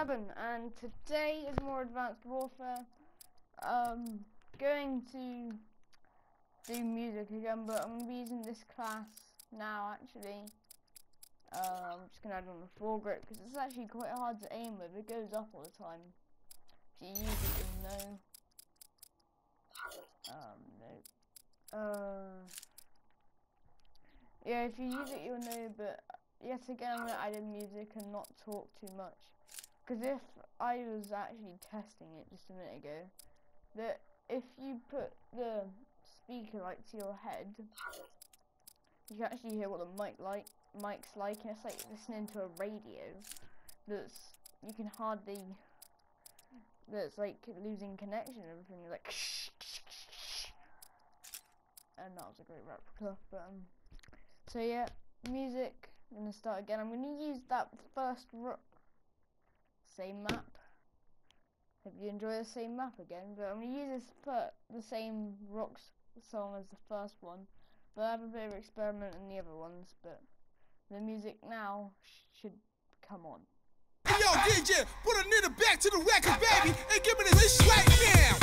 Seven, and today is more advanced warfare. Going to do music again, but I'm gonna be using this class now. Actually, I'm just gonna add on the foregrip because it's actually quite hard to aim with. It goes up all the time. If you use it, you'll know. Yeah, if you use it, you'll know. But yet again, I'm gonna add in music and not talk too much. Because if I was actually testing it just a minute ago, that if you put the speaker like to your head, you can actually hear what the mic's like, and it's like listening to a radio. You can hardly. That's like losing connection and everything. You're like, and that was a great replica. But so yeah, music. I'm gonna start again. I'm gonna use that first rook. Same map. Hope you enjoy the same map again. But I'm gonna use the same rocks song as the first one. But I have a bit of experiment in the other ones. But the music now should come on. Hey yo, DJ, put a nigga back to the record, baby, and give me this right now.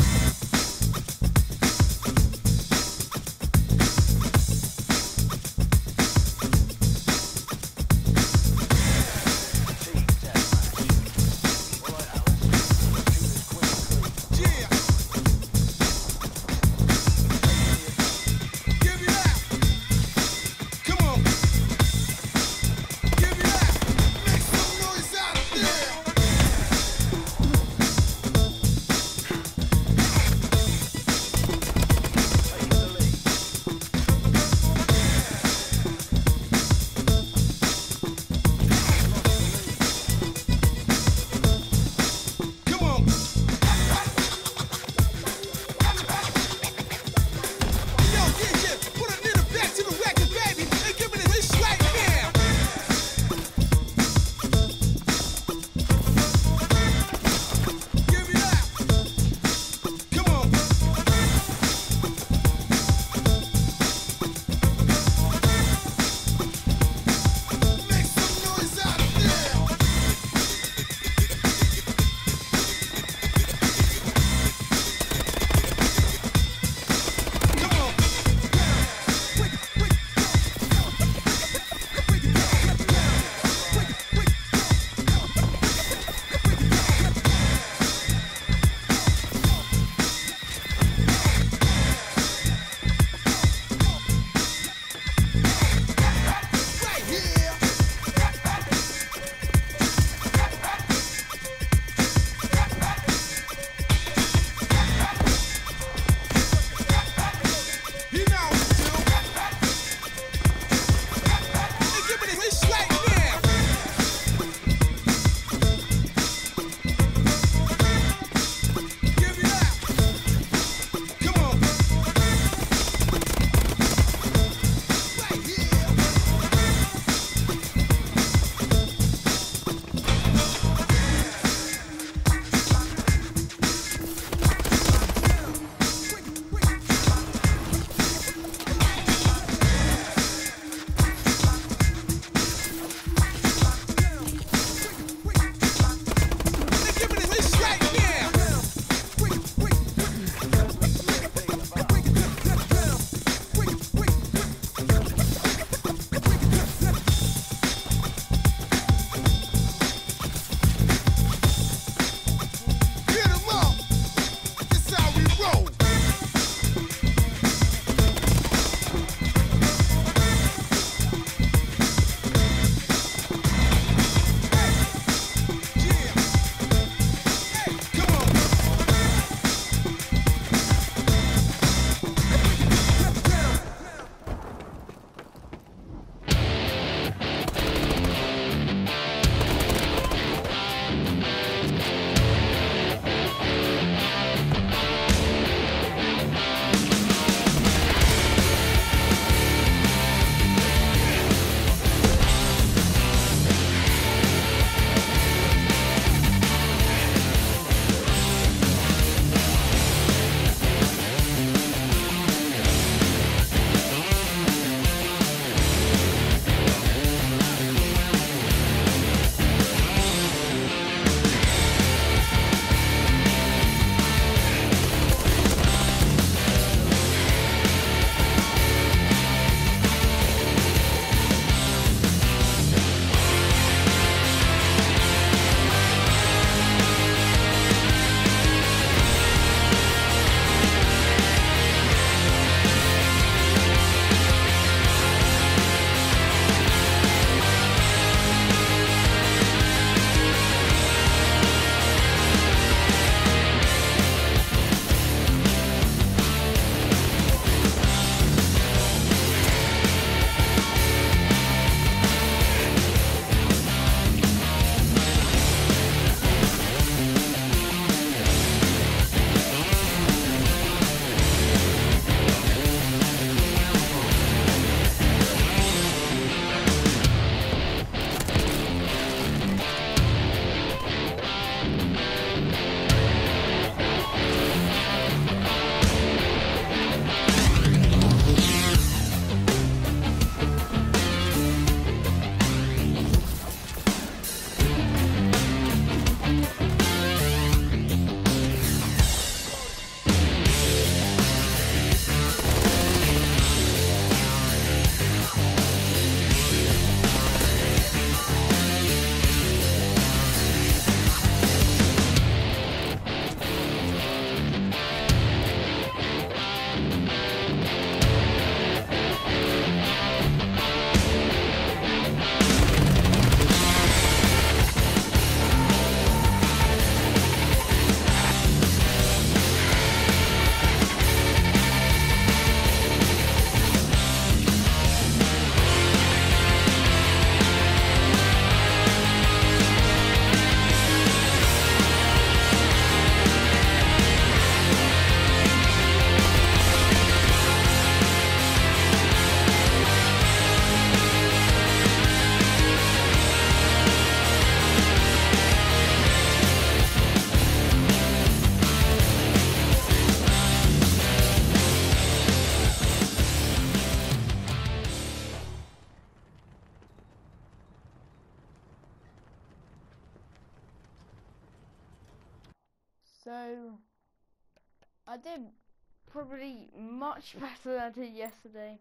So I did probably much better than I did yesterday.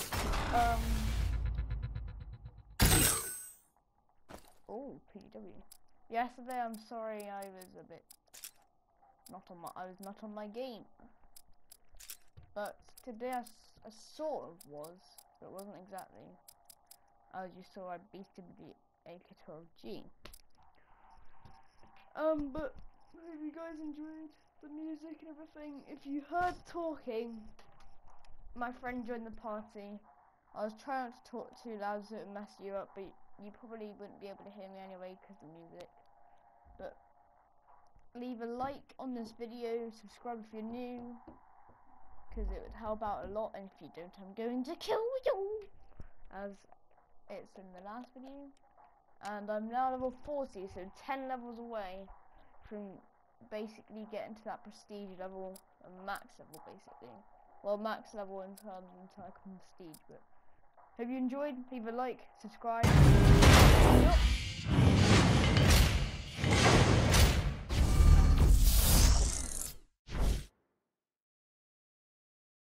Oh, PW. Yesterday, I'm sorry, I was a bit I was not on my game. But today I sort of was, but it wasn't exactly. As you saw, I beated the AK-12G. But hope you guys enjoyed the music and everything. If you heard talking, my friend joined the party. I was trying not to talk too loud so it would mess you up, but you probably wouldn't be able to hear me anyway because of the music. But leave a like on this video, subscribe if you're new, because it would help out a lot, and if you don't, I'm going to kill you, as it's in the last video. And I'm now level 40, so 10 levels away from basically getting to that prestige level, and max level basically. Well, max level in terms of entire prestige, but hope you enjoyed, leave a like, subscribe.